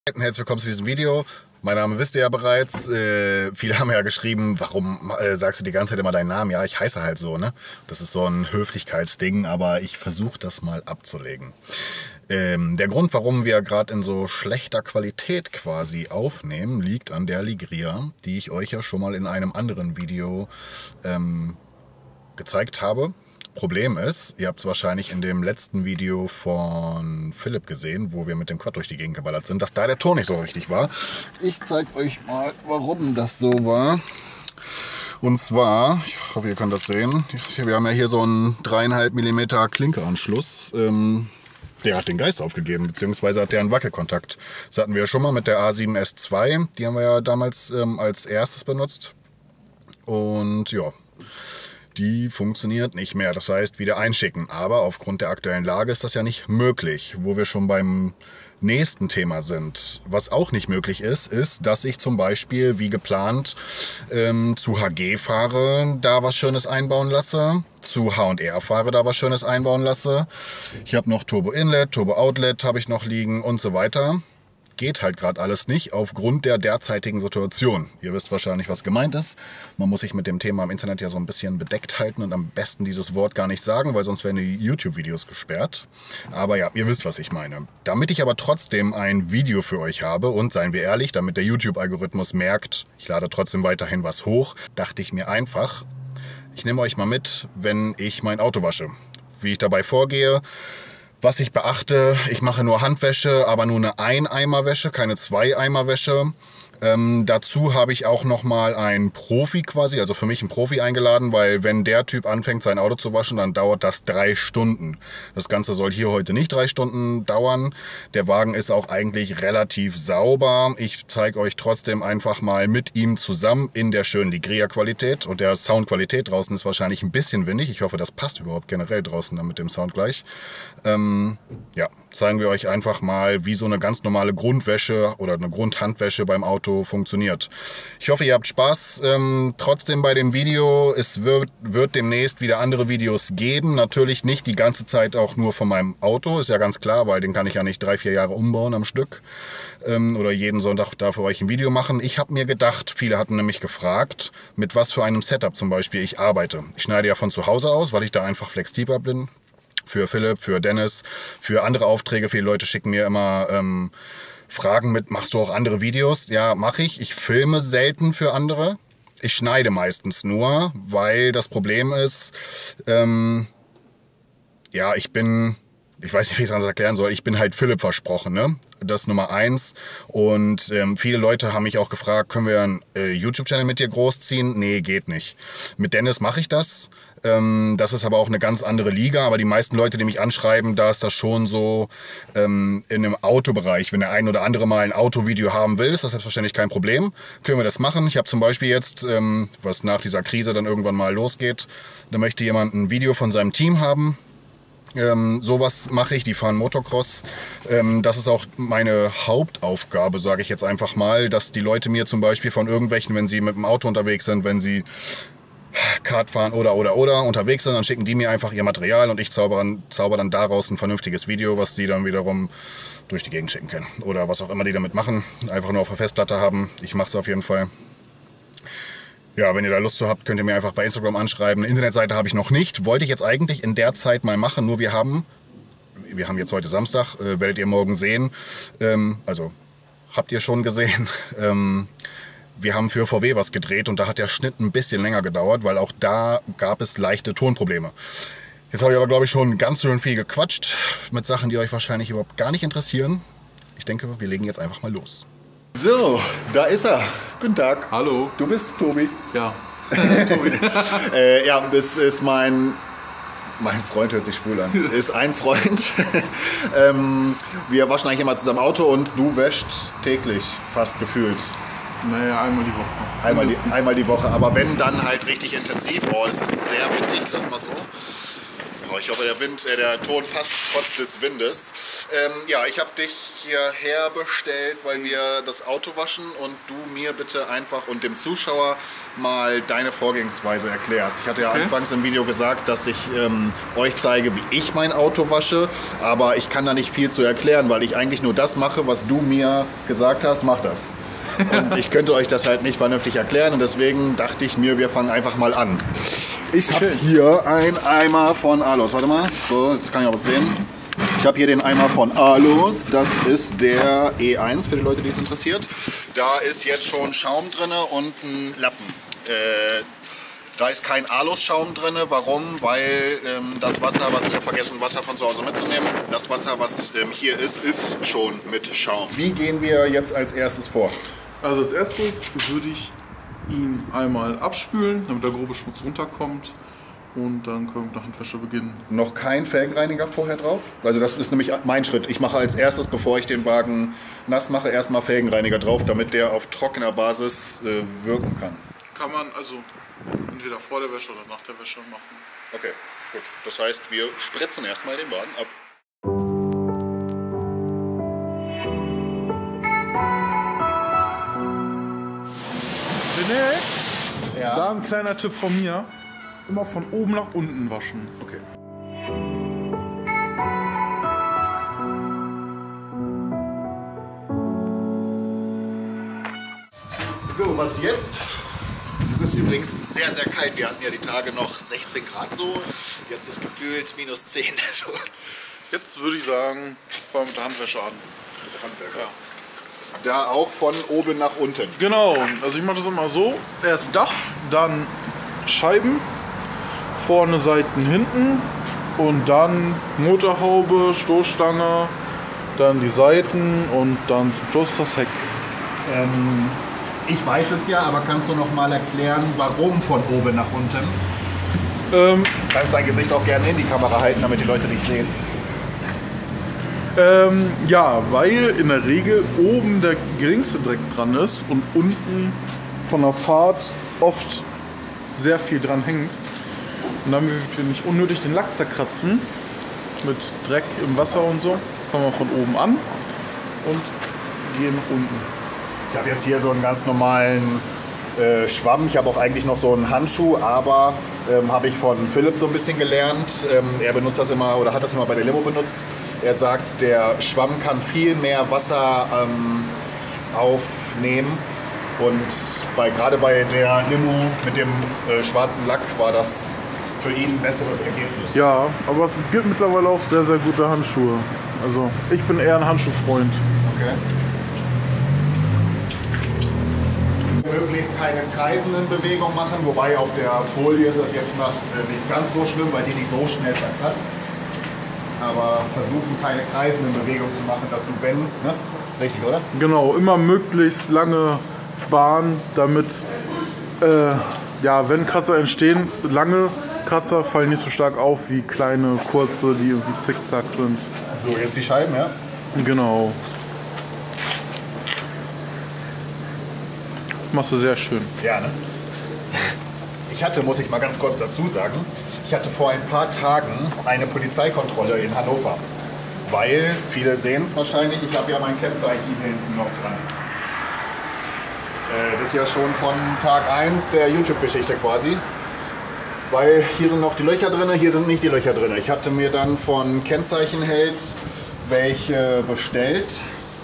Herzlich willkommen zu diesem Video. Mein Name wisst ihr ja bereits. Viele haben ja geschrieben, warum sagst du die ganze Zeit immer deinen Namen? Ja, ich heiße halt so, ne? Das ist so ein Höflichkeitsding, aber ich versuche das mal abzulegen. Der Grund, warum wir gerade in so schlechter Qualität quasi aufnehmen, liegt an der Ligria, die ich euch ja schon mal in einem anderen Video gezeigt habe. Problem ist, ihr habt es wahrscheinlich in dem letzten Video von Philipp gesehen, wo wir mit dem Quad durch die Gegend geballert sind, dass da der Ton nicht so richtig war. Ich zeige euch mal, warum das so war. Und zwar, ich hoffe, ihr könnt das sehen, wir haben ja hier so einen 3,5 mm Klinkeranschluss. Der hat den Geist aufgegeben, beziehungsweise hat der einen Wackelkontakt. Das hatten wir schon mal mit der A7S II, die haben wir ja damals als erstes benutzt. Und ja, die funktioniert nicht mehr. Das heißt, wieder einschicken. Aber aufgrund der aktuellen Lage ist das ja nicht möglich. Wo wir schon beim nächsten Thema sind. Was auch nicht möglich ist, ist, dass ich zum Beispiel, wie geplant, zu HG fahre, da was Schönes einbauen lasse. Zu H&R fahre, da was Schönes einbauen lasse. Ich habe noch Turbo Inlet, Turbo Outlet habe ich noch liegen und so weiter. Geht halt gerade alles nicht aufgrund der derzeitigen Situation. Ihr wisst wahrscheinlich, was gemeint ist. Man muss sich mit dem Thema im Internet ja so ein bisschen bedeckt halten und am besten dieses Wort gar nicht sagen, weil sonst werden die YouTube-Videos gesperrt. Aber ja, ihr wisst, was ich meine. Damit ich aber trotzdem ein Video für euch habe und, seien wir ehrlich, damit der YouTube-Algorithmus merkt, ich lade trotzdem weiterhin was hoch, dachte ich mir einfach, ich nehme euch mal mit, wenn ich mein Auto wasche. Wie ich dabei vorgehe. Was ich beachte, ich mache nur Handwäsche, aber nur eine Eineimerwäsche, keine Zwei-Eimer-Wäsche. Dazu habe ich auch nochmal einen Profi quasi, also für mich einen Profi eingeladen, weil wenn der Typ anfängt, sein Auto zu waschen, dann dauert das 3 Stunden. Das Ganze soll hier heute nicht 3 Stunden dauern. Der Wagen ist auch eigentlich relativ sauber. Ich zeige euch trotzdem einfach mal mit ihm zusammen in der schönen Ligria-Qualität. Und der Soundqualität draußen ist wahrscheinlich ein bisschen windig. Ich hoffe, das passt überhaupt generell draußen dann mit dem Sound gleich. Ja, zeigen wir euch einfach mal, wie so eine ganz normale Grundwäsche oder eine Grundhandwäsche beim Auto funktioniert. Ich hoffe, ihr habt Spaß trotzdem bei dem Video. Es wird demnächst wieder andere Videos geben. Natürlich nicht die ganze Zeit auch nur von meinem Auto, ist ja ganz klar, weil den kann ich ja nicht 3-4 Jahre umbauen am Stück. Oder jeden Sonntag da für euch ein Video machen. Ich habe mir gedacht, viele hatten nämlich gefragt, mit was für einem Setup zum Beispiel ich arbeite. Ich schneide ja von zu Hause aus, weil ich da einfach flexibler bin. Für Philipp, für Dennis, für andere Aufträge. Viele Leute schicken mir immer Fragen mit, machst du auch andere Videos? Ja, mache ich. Ich filme selten für andere. Ich schneide meistens nur, weil das Problem ist, ja, ich weiß nicht, wie ich es anders erklären soll, ich bin halt Philipp versprochen, ne? Das Nummer 1. Und viele Leute haben mich auch gefragt, können wir einen YouTube-Channel mit dir großziehen? Nee, geht nicht. Mit Dennis mache ich das. Das ist aber auch eine ganz andere Liga. Aber die meisten Leute, die mich anschreiben, da ist das schon so in einem Autobereich. Wenn der ein oder andere mal ein Autovideo haben will, ist das selbstverständlich kein Problem. Können wir das machen. Ich habe zum Beispiel jetzt, was nach dieser Krise dann irgendwann mal losgeht, da möchte jemand ein Video von seinem Team haben. Sowas mache ich, die fahren Motocross. Das ist auch meine Hauptaufgabe, sage ich jetzt einfach mal, dass die Leute mir zum Beispiel von irgendwelchen, wenn sie mit dem Auto unterwegs sind, wenn sie Kart fahren oder unterwegs sind, dann schicken die mir einfach ihr Material und ich zauber dann daraus ein vernünftiges Video, was die dann wiederum durch die Gegend schicken können. Oder was auch immer die damit machen, einfach nur auf der Festplatte haben. Ich mache es auf jeden Fall. Ja, wenn ihr da Lust zu habt, könnt ihr mir einfach bei Instagram anschreiben. Eine Internetseite habe ich noch nicht. Wollte ich jetzt eigentlich in der Zeit mal machen, nur wir haben jetzt heute Samstag, werdet ihr morgen sehen. Also habt ihr schon gesehen. Wir haben für VW was gedreht und da hat der Schnitt ein bisschen länger gedauert, weil auch da gab es leichte Tonprobleme. Jetzt habe ich aber, glaube ich, schon ganz schön viel gequatscht mit Sachen, die euch wahrscheinlich überhaupt gar nicht interessieren. Ich denke, wir legen jetzt einfach mal los. So, da ist er. Guten Tag. Hallo. Du bist Tobi. Ja. Tobi. Ja, das ist mein Freund, hört sich schwul an. Ist ein Freund. Wir waschen eigentlich immer zusammen Auto und du wäschst täglich, fast gefühlt. Naja, einmal die Woche. Einmal die Woche, aber wenn, dann halt richtig intensiv. Oh, das ist sehr windig, lass mal so. Oh, ich hoffe, der Ton passt trotz des Windes. Ja, ich habe dich hierher bestellt, weil wir das Auto waschen und du mir bitte einfach und dem Zuschauer mal deine Vorgehensweise erklärst. Ich hatte ja anfangs im Video gesagt, dass ich euch zeige, wie ich mein Auto wasche, aber ich kann da nicht viel zu erklären, weil ich eigentlich nur das mache, was du mir gesagt hast, mach das. Und ich könnte euch das halt nicht vernünftig erklären und deswegen dachte ich mir, wir fangen einfach mal an. Ich habe hier einen Eimer von Alos. Warte mal, so, jetzt kann ich auch was sehen. Ich habe hier den Eimer von Alos. Das ist der E1 für die Leute, die es interessiert. Da ist jetzt schon Schaum drin und ein Lappen. Da ist kein Alos-Schaum drin. Warum? Weil das Wasser, was ich habe vergessen, Wasser von zu Hause mitzunehmen, das Wasser, was hier ist schon mit Schaum. Wie gehen wir jetzt als erstes vor? Also als erstes würde ich ihn einmal abspülen, damit der grobe Schmutz runterkommt. Und dann können wir mit der Handwäsche beginnen. Noch kein Felgenreiniger vorher drauf? Also das ist nämlich mein Schritt. Ich mache als erstes, bevor ich den Wagen nass mache, erstmal Felgenreiniger drauf, damit der auf trockener Basis wirken kann. Kann man also entweder vor der Wäsche oder nach der Wäsche machen. Okay, gut. Das heißt, wir spritzen erstmal den Wagen ab. René, Ja. da ein kleiner Tipp von mir. Immer von oben nach unten waschen. Okay. So, was jetzt? Es ist übrigens sehr, sehr kalt. Wir hatten ja die Tage noch 16 Grad so. Jetzt ist gefühlt minus 10. Jetzt würde ich sagen, fangen wir mit der Handwäsche an. Handwerker. Da auch von oben nach unten. Genau, also ich mache das immer so. Erst Dach, dann Scheiben, vorne, Seiten, hinten und dann Motorhaube, Stoßstange, dann die Seiten und dann zum Schluss das Heck. Ich weiß es ja, aber kannst du noch mal erklären, warum von oben nach unten? Kannst dein Gesicht auch gerne in die Kamera halten, damit die Leute dich sehen. Ja, weil in der Regel oben der geringste Dreck dran ist und unten von der Fahrt oft sehr viel dran hängt. Und dann wir nicht unnötig den Lack zerkratzen mit Dreck im Wasser und so, fangen wir von oben an und gehen nach unten. Ich habe jetzt hier so einen ganz normalen Schwamm. Ich habe auch eigentlich noch so einen Handschuh, aber habe ich von Philipp so ein bisschen gelernt. Er benutzt das immer oder hat das immer bei der Limo benutzt. Er sagt, der Schwamm kann viel mehr Wasser aufnehmen. Und gerade bei der Limo mit dem schwarzen Lack war das für ihn ein besseres Ergebnis. Ja, aber es gibt mittlerweile auch sehr, sehr gute Handschuhe. Also ich bin eher ein Handschuhfreund. Okay. Möglichst keine kreisenden Bewegungen machen, wobei auf der Folie ist das jetzt nicht ganz so schlimm, weil die nicht so schnell zerkratzt. Aber versuchen keine kreisenden Bewegungen zu machen, dass du ne? Ist richtig, oder? Genau, immer möglichst lange Bahn, damit ja, wenn Kratzer entstehen, lange Kratzer fallen nicht so stark auf wie kleine, kurze, die irgendwie zickzack sind. So, jetzt die Scheiben, ja? Genau. Machst du sehr schön. Ja, ne? Ich hatte, muss ich mal ganz kurz dazu sagen, ich hatte vor ein paar Tagen eine Polizeikontrolle in Hannover. Weil, viele sehen es wahrscheinlich, ich habe ja mein Kennzeichen hier hinten noch dran. Das ist ja schon von Tag 1 der YouTube-Geschichte quasi. Weil hier sind noch die Löcher drin, hier sind nicht die Löcher drin. Ich hatte mir dann von Kennzeichenheld welche bestellt.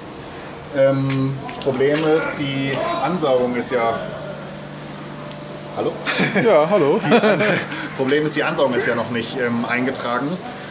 Problem ist, die Ansaugung ist ja... Hallo? Ja, hallo. Problem ist, die Ansaugung ist ja noch nicht eingetragen.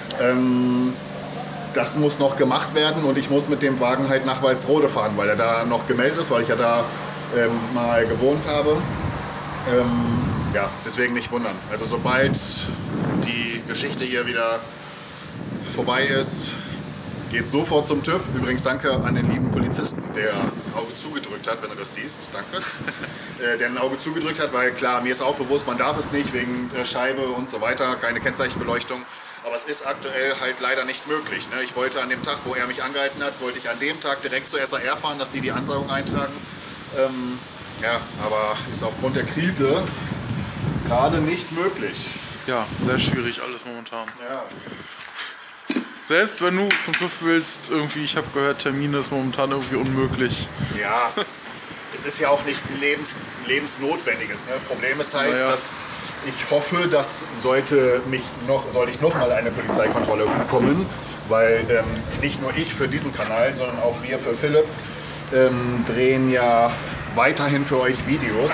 Das muss noch gemacht werden und ich muss mit dem Wagen halt nach Walsrode fahren, weil er da noch gemeldet ist, weil ich ja da mal gewohnt habe. Ja, deswegen nicht wundern. Also sobald die Geschichte hier wieder vorbei ist, geht sofort zum TÜV. Übrigens danke an den lieben Polizisten, der ein Auge zugedrückt hat, wenn du das siehst. Danke. Der ein Auge zugedrückt hat, weil klar, mir ist auch bewusst, man darf es nicht wegen der Scheibe und so weiter, keine Kennzeichenbeleuchtung. Aber es ist aktuell halt leider nicht möglich. Ne? Ich wollte an dem Tag, wo er mich angehalten hat, wollte ich an dem Tag direkt zur SAR fahren, dass die Ansaugung eintragen. Ja, aber ist aufgrund der Krise gerade nicht möglich. Ja, sehr schwierig alles momentan. Ja. Selbst wenn du zum TÜV willst, irgendwie, ich habe gehört, Termine ist momentan irgendwie unmöglich. Ja, es ist ja auch nichts Lebensnotwendiges. Ne? Problem ist halt, dass ich hoffe, dass sollte ich noch mal eine Polizeikontrolle bekommen, weil nicht nur ich für diesen Kanal, sondern auch wir für Philipp drehen ja weiterhin für euch Videos.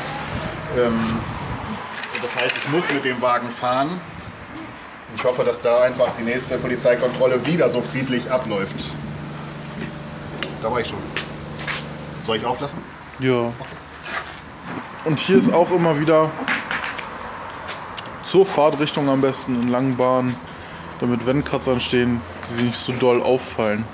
Das heißt, ich muss mit dem Wagen fahren. Ich hoffe, dass da einfach die nächste Polizeikontrolle wieder so friedlich abläuft. Da war ich schon. Soll ich auflassen? Ja. Und hier ist auch immer wieder zur Fahrtrichtung am besten in langen Bahnen, damit wenn Kratzer entstehen, sie nicht so doll auffallen.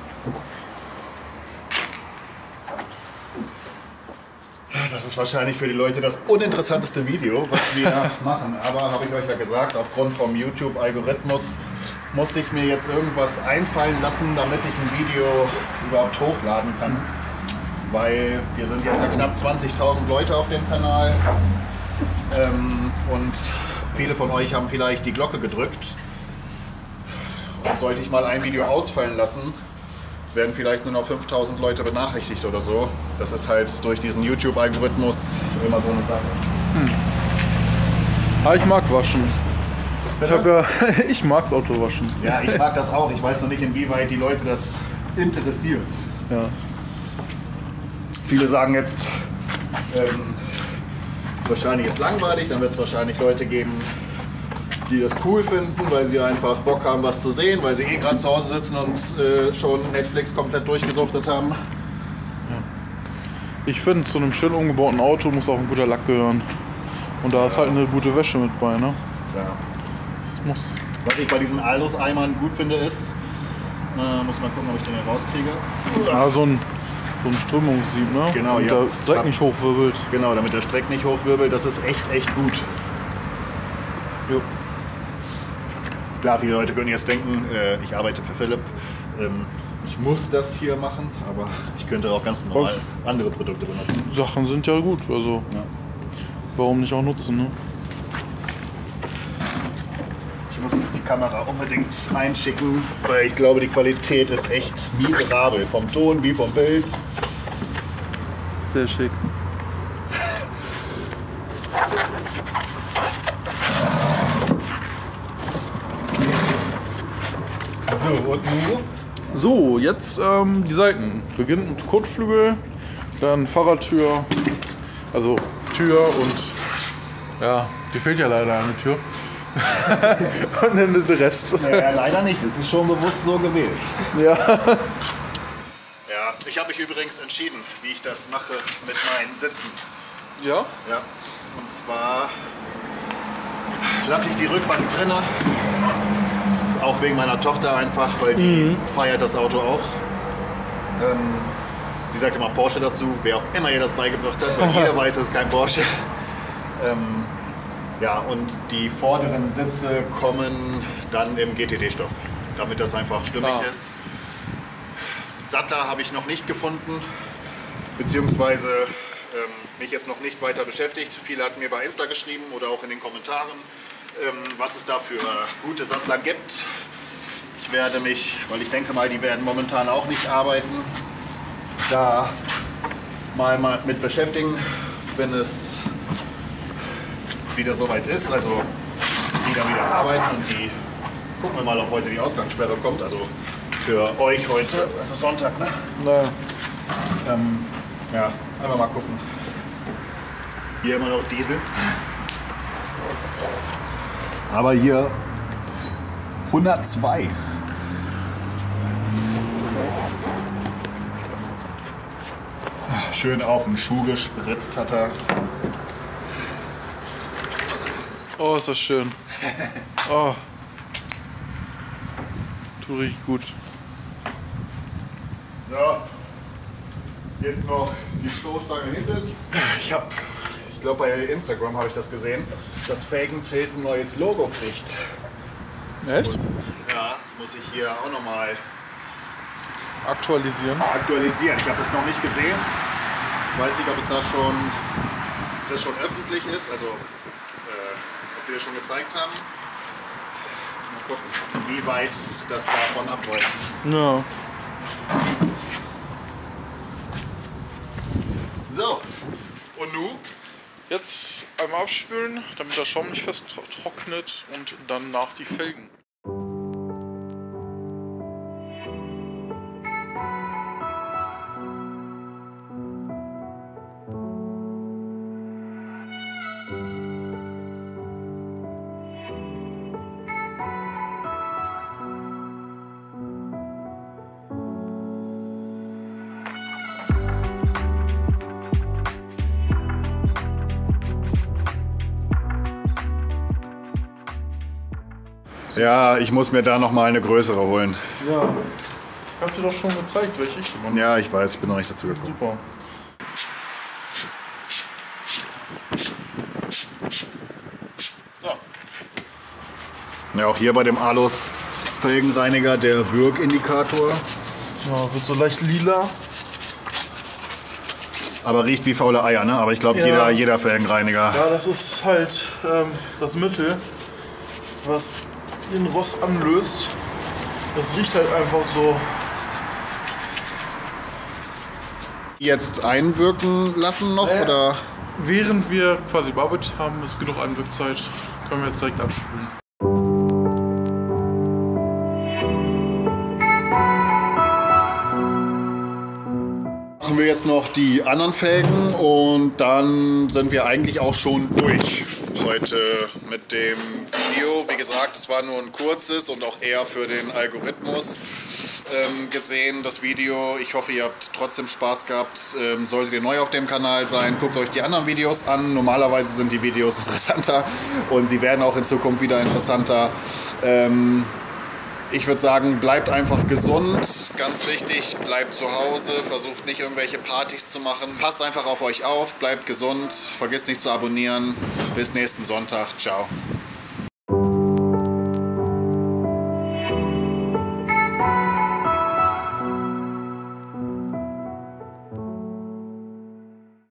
Das ist wahrscheinlich für die Leute das uninteressanteste Video, was wir machen. Aber habe ich euch ja gesagt, aufgrund vom YouTube-Algorithmus musste ich mir jetzt irgendwas einfallen lassen, damit ich ein Video überhaupt hochladen kann. Weil wir sind jetzt ja knapp 20.000 Leute auf dem Kanal. Und viele von euch haben vielleicht die Glocke gedrückt. Und sollte ich mal ein Video ausfallen lassen, werden vielleicht nur noch 5.000 Leute benachrichtigt oder so. Das ist halt durch diesen YouTube-Algorithmus immer so eine Sache. Ah, ich mag waschen. Ich mag's Auto waschen. Ja, ich mag das auch. Ich weiß noch nicht, inwieweit die Leute das interessiert. Ja. Viele sagen jetzt, wahrscheinlich ist langweilig, dann wird es wahrscheinlich Leute geben, die das cool finden, weil sie einfach Bock haben, was zu sehen, weil sie eh gerade zu Hause sitzen und schon Netflix komplett durchgesuchtet haben. Ich finde, zu einem schön umgebauten Auto muss auch ein guter Lack gehören. Und da ist halt eine gute Wäsche mit bei, ne? Ja. Das muss. Was ich bei diesen Aldus-Eimern gut finde ist, muss mal gucken, ob ich den hier rauskriege. Ah, so ein Strömungssieb, ne? Genau, damit ja. der Dreck nicht hochwirbelt. Genau, damit der Dreck nicht hochwirbelt, das ist echt gut. Jo. Klar, viele Leute können jetzt denken, ich arbeite für Philipp. Ich muss das hier machen, aber ich könnte auch ganz normal andere Produkte benutzen. Sachen sind ja gut, also Ja. warum nicht auch nutzen, ne? Ich muss die Kamera unbedingt einschicken, weil ich glaube, die Qualität ist echt miserabel. Vom Ton wie vom Bild. Sehr schick. So, und nun? So, jetzt die Seiten. Beginnt mit Kotflügel, dann Fahrradtür, also Tür und ja, dir fehlt ja leider eine Tür. Und dann der Rest. Naja, leider nicht. Es ist schon bewusst so gewählt. Ja. Ja, ich habe mich übrigens entschieden, wie ich das mache mit meinen Sitzen. Ja? Ja, und zwar lasse ich die Rückbank drinne. Auch wegen meiner Tochter einfach, weil die feiert das Auto auch. Sie sagt immer Porsche dazu, wer auch immer ihr das beigebracht hat, weil jeder weiß, es ist kein Porsche. Ja, und die vorderen Sitze kommen dann im GTD-Stoff, damit das einfach stimmig ist. Sattler habe ich noch nicht gefunden, beziehungsweise mich jetzt noch nicht weiter beschäftigt. Viele hatten mir bei Insta geschrieben oder auch in den Kommentaren, was es da für gute Sattler gibt. Ich werde mich, weil ich denke mal, die werden momentan auch nicht arbeiten, da mal mit beschäftigen, wenn es wieder soweit ist, also die dann wieder arbeiten und die gucken wir mal, ob heute die Ausgangssperre kommt, also für euch heute, es ist Sonntag, ne? Naja. Ja, einfach mal gucken. Hier immer noch Diesel. Aber hier 102. Schön auf den Schuh gespritzt hat er. Oh, ist das schön. Oh. Tut richtig gut. So, jetzt noch die Stoßstange hinten. Ich glaube bei Instagram habe ich das gesehen, dass Felgentilt ein neues Logo kriegt. Echt? Ja, das muss ich hier auch nochmal Aktualisieren. aktualisieren. Ich habe das noch nicht gesehen. Ich weiß nicht, ob es da schon öffentlich ist, also ob die das schon gezeigt haben. gucken, wie weit das davon abweicht. Ja. So, und nun? Jetzt einmal abspülen, damit der Schaum nicht fest trocknet und danach die Felgen. Ja, ich muss mir da noch mal eine größere holen. Ja, ich hab dir doch schon gezeigt, welche ich gemacht habe. Ja, ich weiß, ich bin noch nicht dazu gekommen. Super. So. Ja, auch hier bei dem Alus Felgenreiniger der Wirkindikator. Ja, wird so leicht lila. Aber riecht wie faule Eier, ne? Aber ich glaube, Ja. jeder Felgenreiniger. Ja, das ist halt das Mittel, was den Rost anlöst. Das riecht halt einfach so. Jetzt einwirken lassen noch, oder? Während wir quasi bearbeitet haben, ist genug Einwirkzeit, können wir jetzt direkt abspülen. Machen wir jetzt noch die anderen Felgen und dann sind wir eigentlich auch schon durch heute mit dem Video. Wie gesagt, es war nur ein kurzes und auch eher für den Algorithmus gesehen, das Video. Ich hoffe, ihr habt trotzdem Spaß gehabt. Solltet ihr neu auf dem Kanal sein, guckt euch die anderen Videos an. Normalerweise sind die Videos interessanter und sie werden auch in Zukunft wieder interessanter. Ich würde sagen, bleibt einfach gesund, ganz wichtig, bleibt zu Hause, versucht nicht irgendwelche Partys zu machen. Passt einfach auf euch auf, bleibt gesund, vergisst nicht zu abonnieren. Bis nächsten Sonntag, ciao.